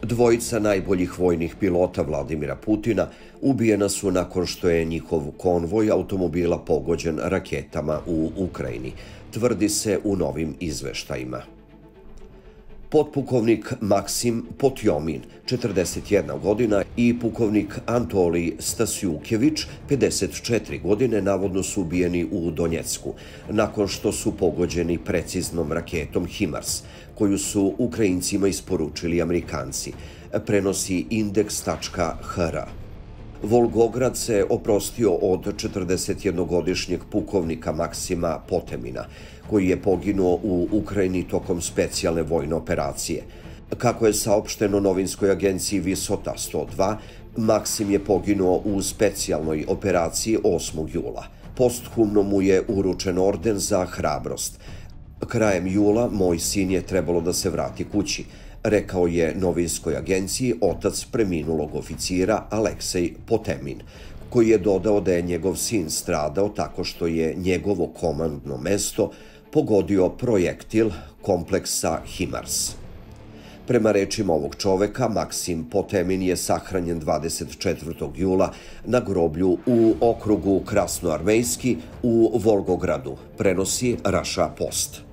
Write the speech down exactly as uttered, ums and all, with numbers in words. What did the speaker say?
Dvojica najboljih vojnih pilota Vladimira Putina ubijena su nakon što je njihov konvoj automobila pogođen raketama u Ukrajini, tvrdi se u novim izveštajima. Potpukovnik Maksim Potjomin, četrdeset jedna godina, i pukovnik Antolij Stasjukević, pedeset četiri godine, navodno su ubijeni u Donjecku, nakon što su pogođeni preciznom raketom HIMARS, koju su Ukrajincima isporučili Amerikanci, prenosi indeks tačka h r. Volgograd se oprostio od četrdesetjednogodišnjeg pukovnika Maksima Potemina, koji je poginuo u Ukrajini tokom specijalne vojne operacije. Kako je saopšteno novinskoj agenciji Visota sto dva, Maksim je poginuo u specijalnoj operaciji osmog jula. Posthumno mu je uručen orden za hrabrost. Krajem jula moj sin je trebalo da se vrati kući, rekao je novinskoj agenciji otac preminulog oficira Aleksej Potemin, koji je dodao da je njegov sin stradao tako što je njegovo komandno mesto pogodio projektil kompleksa HIMARS. Prema rečima ovog čoveka, Maksim Potemin je sahranjen dvadeset četvrtog jula na groblju u okrugu Krasnoarmejski u Volgogradu, prenosi Russia Post.